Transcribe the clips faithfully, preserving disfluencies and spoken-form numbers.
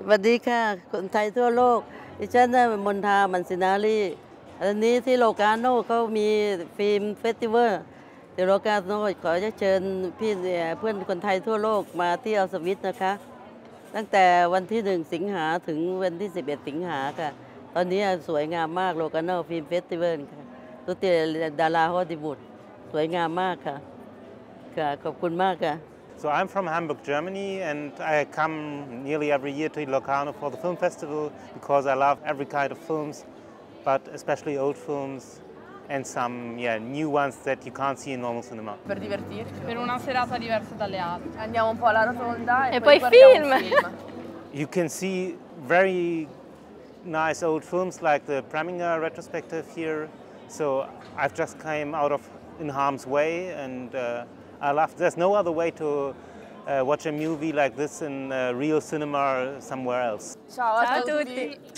สวัสดีค่ะคนไทยทั่วโลกดิฉันน่ะมนทามันสินารีอันนี้ที่โลกาโน่เขามีฟิล์มเฟสติวัลเดี๋ยวโลกาโน่ขอจะเชิญพี่เพื่อนคนไทยทั่วโลกมาที่อัลสวิตนะคะตั้งแต่วันที่หนึ่งสิงหาถึงวันที่สิบเอ็ดสิงหาค่ะตอนนี้สวยงามมากโลกาโน่ฟิล์มเฟสติวัลค่ะตัวเตียดาราฮอลลีวูดสวยงามมากค่ะค่ะขอบคุณมากค่ะ So I'm from Hamburg, Germany, and I come nearly every year to Locarno for the film festival because I love every kind of films, but especially old films and some yeah, new ones that you can't see in normal cinema. Per divertirci. Per una serata diversa dalle altre. Andiamo un po' alla rotonda e, E poi, poi guardiamo un film. film. You can see very nice old films like the Preminger retrospective here. So I've just came out of In Harm's Way, and uh, I love. There's no other way to uh, watch a movie like this in uh, real cinema somewhere else. Ciao, Ciao a tutti. tutti.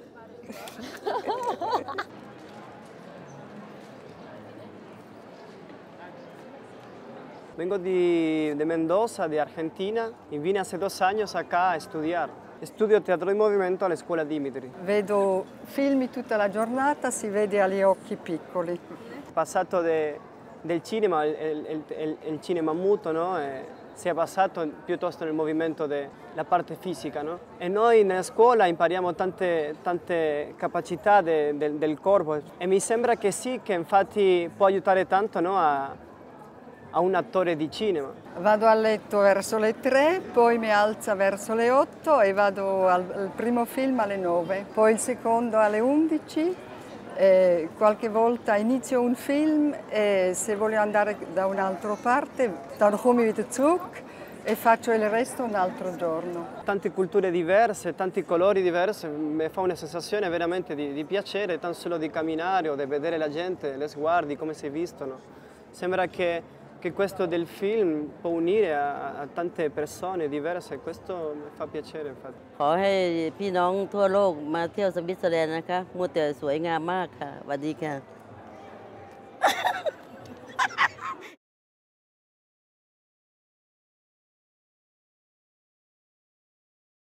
Vengo de, de Mendoza, de Argentina, y vine hace dos años acá a estudiar. Studio teatro di movimento alla scuola Dimitri. Vedo film tutta la giornata, si vede agli occhi piccoli. Passato de, del cinema, il, il, il, il cinema muto, no? E si è passato piuttosto nel movimento della parte fisica, no? E noi nella scuola impariamo tante, tante capacità de, de, del corpo e mi sembra che sì, che infatti può aiutare tanto, no? a, a un attore di cinema. Vado a letto verso le tre, poi mi alzo verso le otto e vado al, al primo film alle nove, poi il secondo alle undici. E qualche volta inizio un film e se voglio andare da un'altra parte, dann komme ich wieder zurück e faccio il resto un altro giorno. Tante culture diverse, tanti colori diversi, mi fa una sensazione veramente di, di piacere, tanto solo di camminare o di vedere la gente, le sguardi, come si vestono. Sembra che, che questo del film può unire a, a tante persone diverse, questo mi fa piacere infatti. ขอให้พี่น้องทั่วโลกมาเที่ยวสวิตเซอร์แลนด์นะคะมัวแต่สวยงามมากค่ะสวัสดีค่ะ